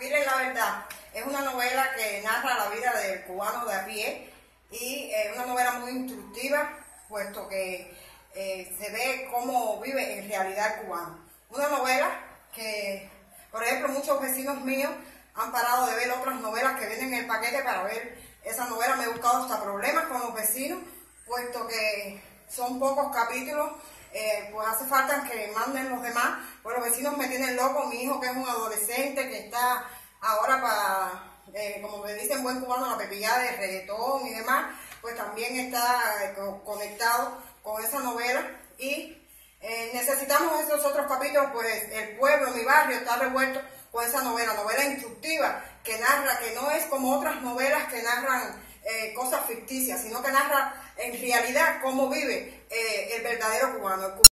Miren la verdad, es una novela que narra la vida del cubano de a pie y es una novela muy instructiva, puesto que se ve cómo vive en realidad el cubano. Una novela que, por ejemplo, muchos vecinos míos han parado de ver otras novelas que vienen en el paquete para ver esa novela. Me he buscado hasta problemas con los vecinos, puesto que son pocos capítulos. Pues hace falta que manden los demás, pues los vecinos me tienen loco. Mi hijo, que es un adolescente, que está ahora para, como me dicen buen cubano, la pepillada de reggaetón y demás, pues también está conectado con esa novela. Y necesitamos esos otros capítulos, pues el pueblo, mi barrio, está revuelto con esa novela instructiva, que narra, que no es como otras novelas que narran cosas ficticias, sino que narra en realidad cómo vive el verdadero cubano.